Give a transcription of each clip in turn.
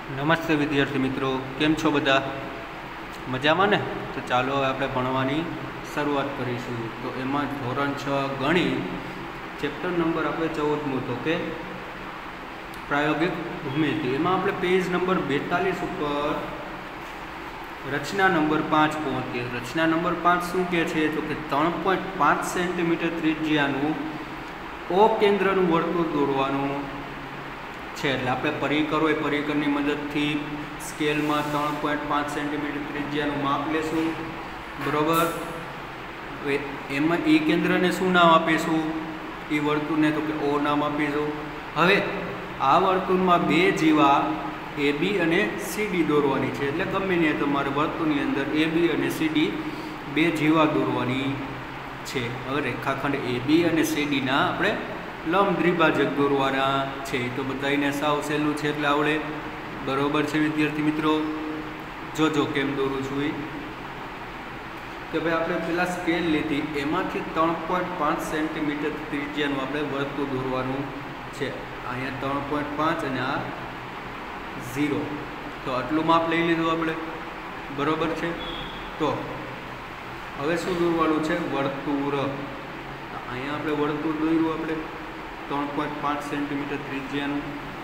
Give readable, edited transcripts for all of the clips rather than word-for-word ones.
નમસ્તે વિદ્યાર્થી મિત્રો, કેમ છો બધા? મજામાં ને? તો ચાલો હવે આપણે ભણવાની શરૂઆત કરીશું. તો એમાં ધોરણ 6 ગણિત ચેપ્ટર નંબર આપણે 14મું, તો કે પ્રાયોગિક ભૂમિતિ. એમાં આપણે પેજ નંબર 42 ઉપર રચના નંબર 5 પહોંચીએ. રચના નંબર 5 શું કહે છે? તો કે 3.5 સેન્ટીમીટર ત્રિજ્યાનું ઓ કેન્દ્રનું વર્તુળ દોરવાનું છે. એટલે આપણે પરિકર હોય, પરિકરની મદદથી સ્કેલમાં 3.5 સેન્ટીમીટર ત્રિજ્યાનું માપ લેશું, બરાબર. એમાં એ કેન્દ્રને શું નામ આપીશું? એ વર્તુળને તો કે ઓ નામ આપીશું. હવે આ વર્તુળમાં બે જીવા એ બી અને સીડી દોરવાની છે. એટલે ગમે ને તમારે વર્તુળની અંદર એ બી અને સીડી બે જીવા દોરવાની છે. હવે રેખાખંડ એ બી અને સીડીના આપણે લંબ દ્વિભાજક દોરવાના છે. તો બધાને સાવ સહેલું છે, એટલે આવડે. બરોબર છે વિદ્યાર્થી મિત્રો? જોજો કેમ દોરું છું એ. કે ભાઈ આપણે પેલા સ્કેલ લીધી, એમાંથી 3.5 સેન્ટીમીટર ત્રિજ્યાનું આપણે વર્તુળ દોરવાનું છે. અહીંયા 3.5 અને આ 0. તો આટલું માપ લઈ લીધું આપણે, બરોબર છે. તો હવે શું દોરવાનું છે? વર્તુળ. અહીંયા આપણે વર્તુળ દોર્યું, આપણે 3.5 સેન્ટીમીટર ત્રિજ્યાનું.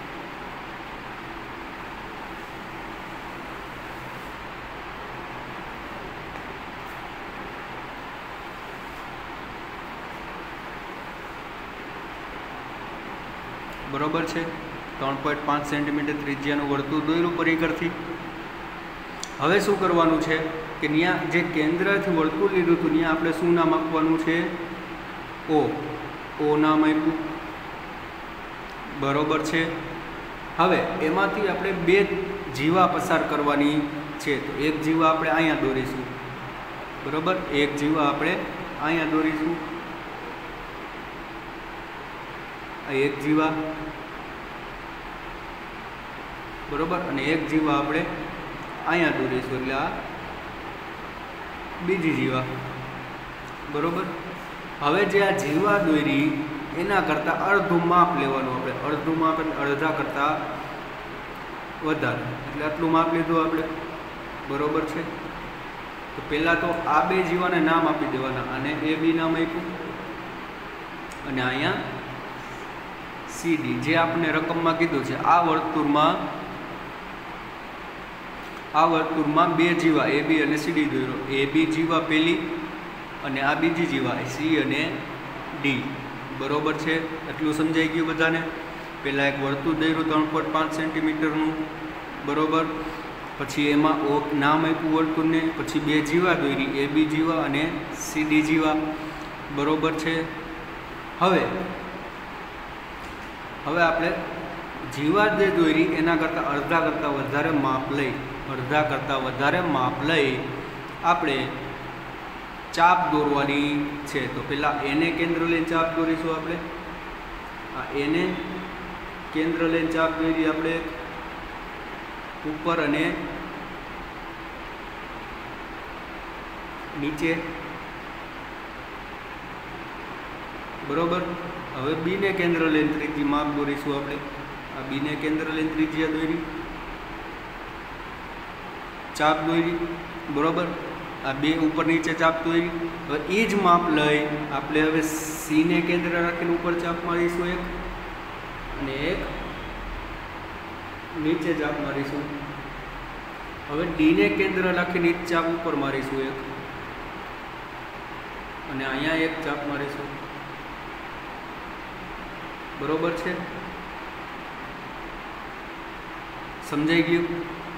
બરોબર છે. 3.5 સેન્ટીમીટર ત્રિજ્યાનું વર્તુળ દોર્યું પરિકરથી. હવે શું કરવાનું છે કે ત્યાં જે કેન્દ્રથી વર્તુળ લીધું હતું ત્યાં આપણે શું નામ આપવાનું છે? ઓ. ઓ નામ આપ્યું, બરોબર છે. હવે એમાંથી આપણે બે જીવા પસાર કરવાની છે. તો એક જીવા આપણે અહીંયા દોરીશું, બરોબર. એક જીવા આપણે અહીંયા દોરીશું, આ એક જીવા, બરોબર. અને એક જીવા આપણે અહીંયા દોરીશું, એટલે આ બીજી જીવા, બરોબર. હવે જે આ જીવા દોરી એના કરતાં અડધું માપ લેવાનું. આપણે અડધું માપ એટલે અડધા કરતાં વધારે, એટલે આટલું માપ લીધું આપણે, બરોબર છે. તો પહેલાં તો આ બે જીવાને નામ આપી દેવાના. અને એ બી નામ આપ્યું, અને અહીંયા સીડી જે આપણે રકમમાં કીધું છે. આ વર્તુળમાં બે જીવા એ બી અને સીડી દોર્યો. એ બી જીવા પહેલી અને આ બીજી જીવા સી અને ડી, બરોબર છે. એટલું સમજાઈ ગયું બધાને? પહેલાં એક વર્તુળ દોર્યું 3.5 સેન્ટીમીટરનું, બરોબર. પછી એમાં ઓ નામ આપ્યું વર્તુળને. પછી બે જીવા દોરી, એ બી જીવા અને સીડી જીવા, બરોબર છે. હવે આપણે જીવા જે દોરી એના કરતાં અડધા કરતાં વધારે માપ લઈ આપણે ચાપ દોરવાની છે. તો પહેલાં એને કેન્દ્ર લઈને ચાપ દોરીશું આપણે. આ એને કેન્દ્ર લઈને ચાપ દોરી આપણે ઉપર અને નીચે, બરોબર. હવે બીને કેન્દ્ર લઈને ત્રીજી માપ દોરીશું આપણે. આ બીને કેન્દ્ર લઈને ત્રિજ્યા દોરી, ચાપ દોરી, બરોબર. આ બે ઉપર નીચે ચાપ દોરી. હવે એ જ માપ લઈ આપણે હવે સીને કેન્દ્ર રાખીને ઉપર ચાપ મારીશું એક, અને એક નીચે ચાપ મારીશું. હવે ડીને કેન્દ્ર રાખીને ચાપ ઉપર મારીશું એક, અને અહીંયા એક ચાપ મારીશું, બરોબર છે. સમજાઈ ગયું?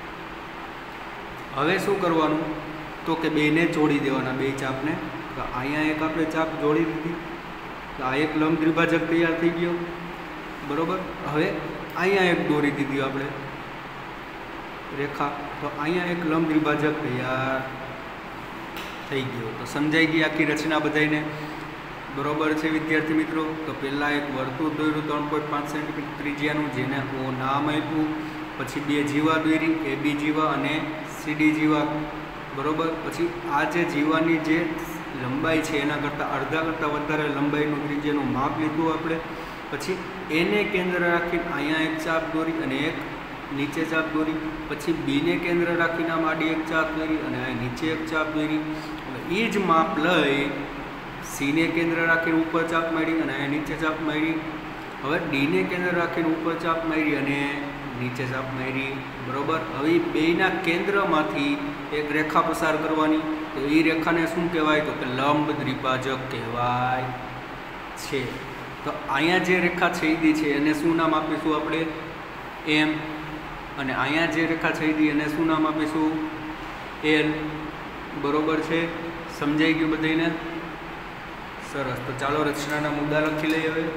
હવે શું કરવાનું? તો કે બેને જોડી દેવાના, બે ચાપને. તો અહીંયા એક આપણે ચાપ જોડી દીધી, તો આ એક લંબ દ્વિભાજક તૈયાર થઈ ગયો, બરોબર. હવે અહીંયા એક દોરી દીધી આપણે રેખા, તો અહીંયા એક લંબ દ્વિભાજક તૈયાર થઈ ગયો. તો સમજાઈ ગઈ આખી રચના બધાને? બરોબર છે વિદ્યાર્થી મિત્રો? તો પહેલાં એક વર્તુળ દોર્યું 3.5 સેન્ટીમીટર ત્રિજ્યાનું, જેને ઓ નામ આપ્યું. પછી બે જીવા દોરી, એ બી જીવા અને સીડી જીવા, બરોબર. પછી આ જે જીવાની જે લંબાઈ છે એના કરતાં અડધા કરતાં વધારે લંબાઈનું ત્રિજ્યાનું માપ લીધું આપણે. પછી એને કેન્દ્ર રાખીને અહીંયા એક ચાપ દોરી અને એક નીચે ચાપ દોરી, પછી બીને કેન્દ્ર રાખીને આમ આડી એક ચાપ દોરી અને અહીં નીચે એક ચાપ દોરી. હવે એ જ માપ લઈ સીને કેન્દ્ર રાખીને ઉપર ચાપ મારી અને અહીં નીચે ચાપ મારી. હવે ડીને કેન્દ્ર રાખીને ઉપર ચાપ મારી અને નીચે ચાપ મારી. બરાબર. હવે બેયના કેન્દ્રમાંથી એક રેખા પસાર કરવાની. તો એ રેખાને શું કહેવાય? તો કે લંબ દ્વિભાજક કહેવાય છે. તો અહીંયા જે રેખા છેદી છે એને શું નામ આપીશું આપણે? એમ. અને અહીંયા જે રેખા છેદી એને શું નામ આપીશું? એલ. બરોબર છે. સમજાઈ ગયું બધાને? સરસ. તો ચાલો રચનાના મુદ્દા લખી લઈએ. હવે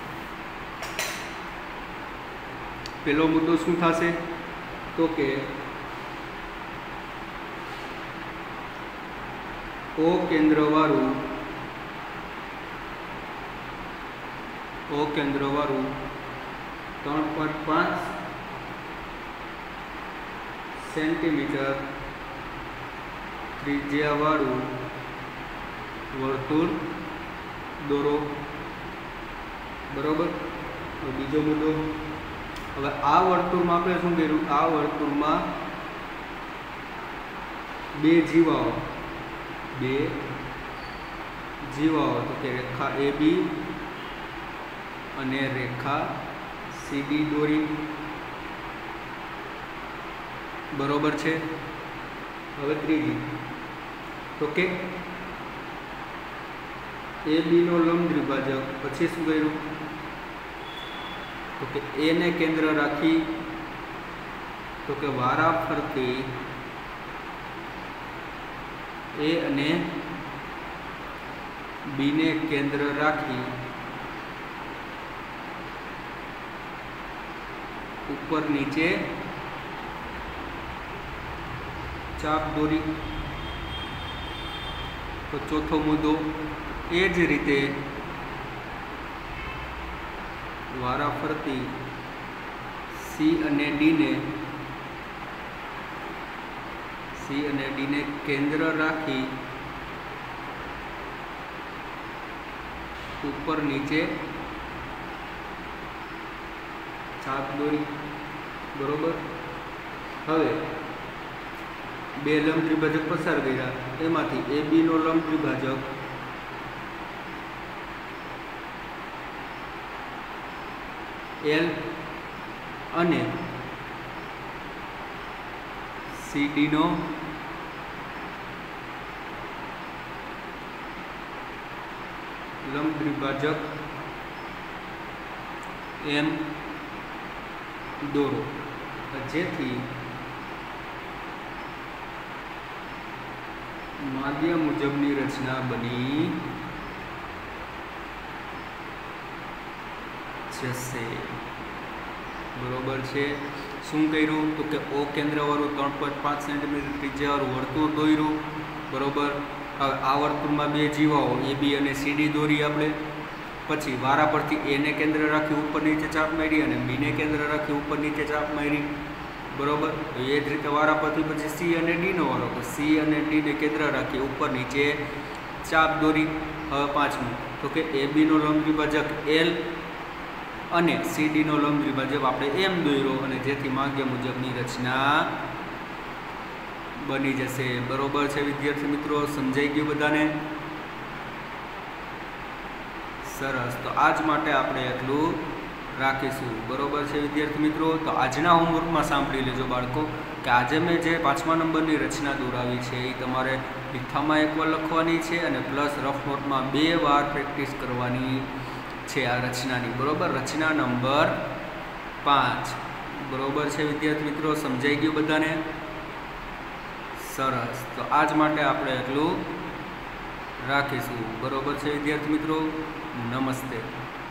પહેલો મુદ્દો શું થશે? તો કે ઓ કેન્દ્રવાળું 3.5 સેન્ટીમીટર ત્રિજ્યાવાળું વર્તુળ દોરો. બરોબર. બીજો મુદ્દો, હવે આ વર્તુળમાં આપણે શું કર્યું? આ વર્તુળમાં બે જીવાઓ તો કે રેખા AB અને રેખા CD દોરી. બરોબર છે. હવે ત્રીજી, તો કે AB નો લંબ દ્વિભાજક. પછી શું કર્યું? તો કે A ને કેન્દ્ર રાખી, તો કે વારા ફરતી A અને B ને કેન્દ્ર રાખી ઉપર નીચે ચાપ દોરી. તો ચોથો મુદ્દો, એ જ રીતે વારા ફરતી C અને D ને કેન્દ્ર રાખી ઉપર નીચે ચાપ દોરી. બરોબર. હવે બે લંબ દ્વિભાજક પસાર કર્યા, એમાંથી AB નો લંબ દ્વિભાજક L અને CD નો લંબ દ્વિભાજક M દોરો, જેથી માગ્યા મુજબની રચના બની જશે. બરોબર છે. શું કર્યું? તો કે ઓ કેન્દ્રવાળું 3.5 સેન્ટીમીટર ત્રિજ્યાવાળું વર્તુળ દોર્યું. બરોબર. હવે આ વર્તુળમાં બે જીવાઓ AB અને CD દોરી આપણે. પછી વારા પરથી A ને કેન્દ્ર રાખી ઉપર નીચે ચાપ મારી અને B ને કેન્દ્ર રાખી ઉપર નીચે ચાપ મારી. બરોબર. તો એ જ રીતે વારા પરથી પછી C અને D નો વારો, તો C અને D ને કેન્દ્ર રાખી ઉપર નીચે ચાપ દોરી. હવે પાંચમું, તો કે AB નો લંબ દ્વિભાજક L અને CD નો લંબ દ્વિભાજક આપણે M દોર્યો, અને જેથી માગ્યા મુજબની રચના બની જશે. બરોબર છે વિદ્યાર્થી મિત્રો? સમજાઈ ગયું બધાને? સરસ. તો આજ માટે આપણે એટલું રાખીશું. બરોબર છે વિદ્યાર્થી મિત્રો? તો આજના હોમવર્કમાં સાંભળી લેજો બાળકો, કે આજે મેં જે 5મા નંબરની રચના દોરાવી છે એ તમારે લિખામાં એકવાર લખવાની છે અને પ્લસ રફ નોટમાં 2 વાર પ્રેક્ટિસ કરવાની છે આ રચનાની. બરોબર. રચના નંબર 5. બરોબર છે વિદ્યાર્થી મિત્રો? સમજાઈ ગયું બધાને? સરસ. તો આજ માટે આપણે એટલું રાખીશું. બરોબર છે વિદ્યાર્થી મિત્રો? નમસ્તે.